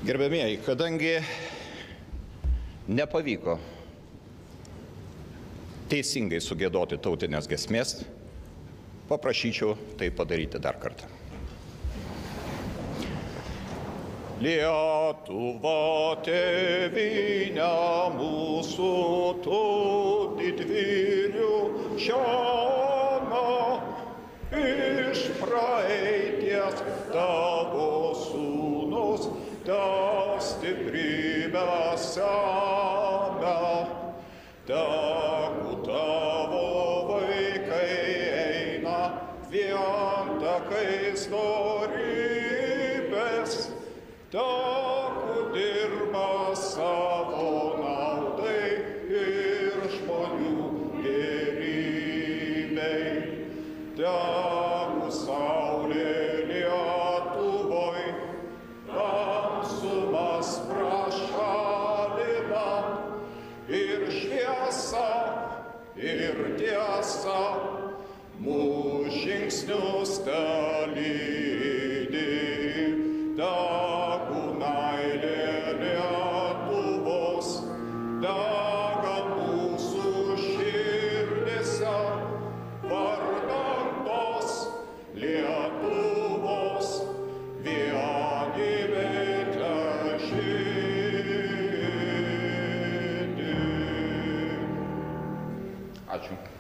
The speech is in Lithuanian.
Gerbėmieji, kadangi nepavyko teisingai sugiedoti tautinės giesmės, paprašyčiau tai padaryti dar kartą. Lietuva tėvynė mūsų, tu didvyrių žemė, iš praeities tavo sūnus, ta stiprybę semia, tegu tavo vaikai eina vien takais dorybės, tegu dirba savo naudai ir žmonių gėrybei, tegu saulė Lietuvoj tamsumas prašalina, ir šviesa, ir tiesa mūsų žingsnius telydi. Tegu meilė Lietuvos dega mūsų širdise, vardan tos Lietuvos vienybė težydi. Ačiū.